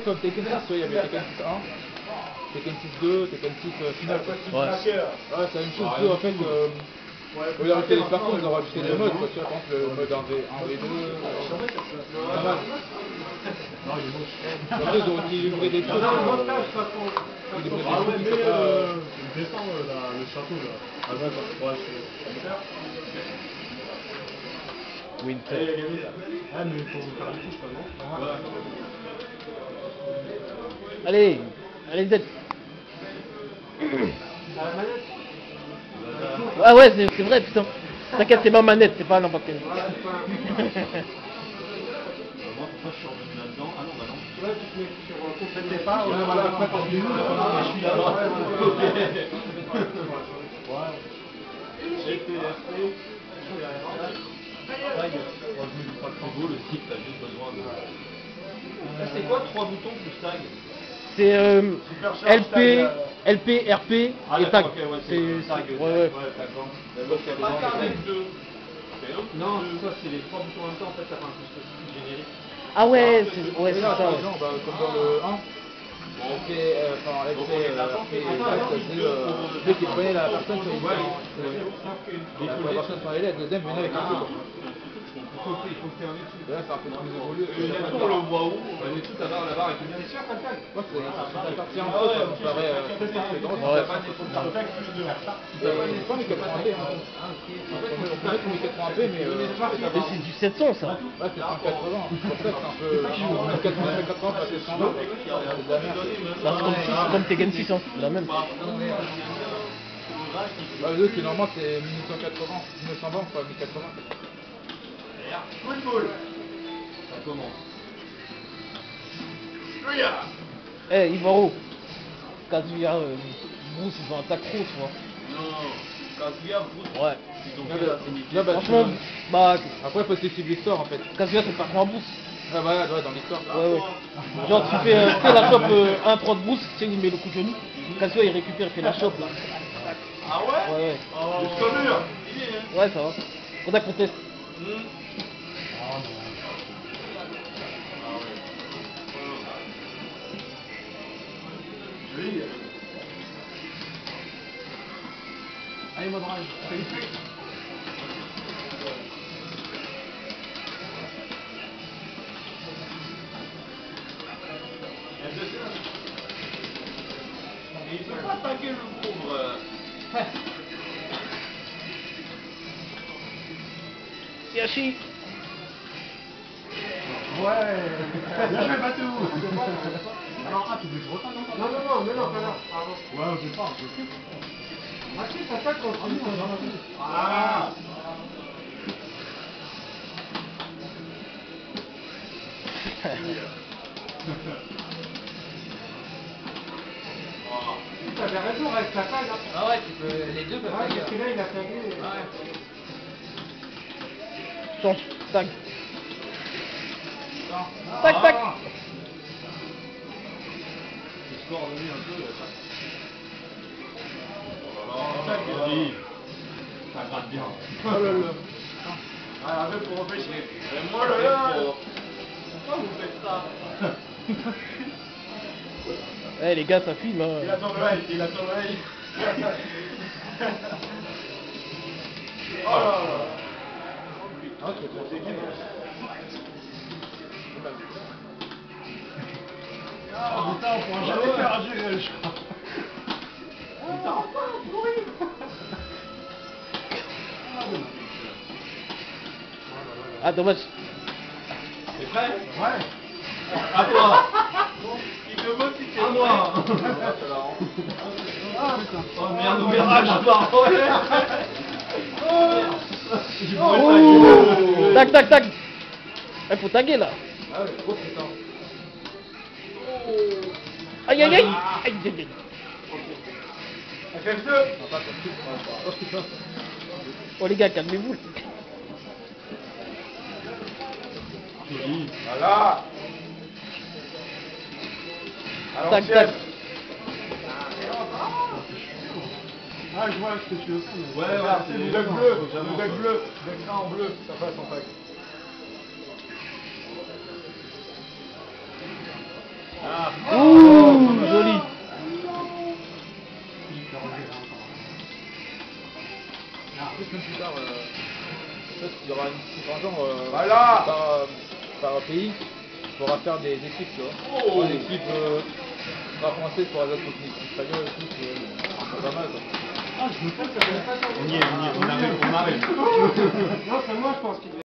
comme Tekken 6, il y avait Tekken 6 1, Tekken 6 2, Tekken 6 final. Ouais, c'est la même chose. En fait, au lieu d'ajouter les parcours, ils ont rajouté des modes. Quoi. Tu vois, par exemple, le mode 1v2. Pas mal. Après, ils ont équilibré des trucs. Descends le château là. Ah d'accord. Ouais, Winter. Ah mais il faut faire des touches quand même. Allez, allez Z. Ah ouais, c'est vrai, putain. T'inquiète, c'est ma manette, c'est pas n'importe quelle. Moi, pourquoi je suis revenu là-dedans? Ah non, bah non. Ouais, tu te mets sur c'était pas, voilà, après quand tu Je suis là-bas. Ouais. Je me dis pas trop beau, le site, t'as juste besoin de... C'est quoi 3 boutons plus tag? C'est LP, LP, RP Ah, et tag. ok, ouais, C'est tag. ouais. D'accord. Donc c'est pas tag avec 2. Non, ça c'est les 3 boutons en même temps, en fait, ça fait un peu spécifique générique. Ah ouais, c'est Là, ça. par Ouais. exemple, comme dans le 1, celui qui prenait la personne sur la personne sur les lettres, le deuxième venait avec un peu. Il faut que tu aies un dessus. Là, c'est un peu plus évolué. La tour, on le voit où? On est tout à l'heure là-bas avec une bien sûr, pas le tag. Moi, c'est la partie en haut, ça me paraît très drôle. Ouais. C'est pas mes 80p. On peut mettre mes 80p, mais Mais c'est du 700 ça. ouais, c'est 180. C'est pour ça que c'est un peu. 80, c'est 120, c'est de la merde. Bah, c'est comme Tekken 6, hein. La même. Bah, le 2 qui normalement c'est 1980, 1920, pas 1080. Ça commence. Eh, Ivaro. Kazuya, Bruce, ils ont un tac trop, tu vois. Non, Kazuya, Bruce, Ouais. ils ont fait la finité. Là, bah, Franchement, bah, après, faut essayer de l'histoire en fait. Kazuya, c'est pas un Bruce. Ah, bah, ouais, dans l'histoire. Ouais, ouais. Genre, tu fais la chope 1-3 de Bruce, tu sais, il met le coup de genou. Kazuya, il récupère, il fait la chope là. Ah ouais? Ouais, ouais. Le sauveur, il est, hein. Ouais, ça va. Faudra qu'on teste. Allez, moi drive. Et il peut pas taguer le pauvre. Yashi. Ouais. Bien joué, Batou. Alors, tu veux que je refasse encore? Non, pas là. Pardon. Ouais, je pars, je sais. Ah si, ça fait quand tu dans la vie. Ah. T'avais raison, reste la taille. Ah ouais, tu peux, les deux peuvent Ouais, parce que là, il a tagué. Change, tag. Tac, tac. Le score de lui un peu. Oh là là, ça gratte bien. Oh là là. Ah, arrête pour empêcher. Mais moi là, pourquoi vous faites ça? Eh les gars, ça filme hein. Il a ton oreille, il a ton oreille. Oh là là. Ah, c'est bon, c'est bon. Oh putain, on pourra jamais faire un jeu, je crois. Ah dommage. T'es prêt? Ouais. À toi. Il te vote si t'es à moi. Ah putain. Oh merde, au virage, à part. Oh tac, tac, tac. Eh, faut taguer là. Ah ouais, gros putain. Aïe, aïe, aïe. Aïe, aïe, aïe. FF2. Oh putain. Oh les gars, calmez-vous. Joli. Voilà. Tac, tac. Ah, je vois ce que tu veux faire. Mais... Ouais, ouais, c'est le le deck deck bleu. bleu. Le deck bleu. Deck en bleu. Ça passe en fait. Ah. Ouh, joli. Plus plus tard, en fait, il y aura une petite genre Voilà. par pays, il faudra faire des équipes, tu vois. Oh. Une équipe française pour les autres espagnols et tout, c'est pas mal quoi. Ah, je me fais ça. On y est, on arrive. Non, c'est moi, je pense qu'il